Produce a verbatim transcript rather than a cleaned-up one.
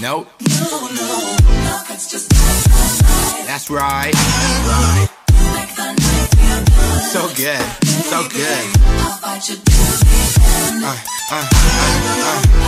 Nope. No, no, nothing's just right. That's right. Right. Make the night feel good. So good, so good. I'll fight you to the end. Uh, uh, uh, uh.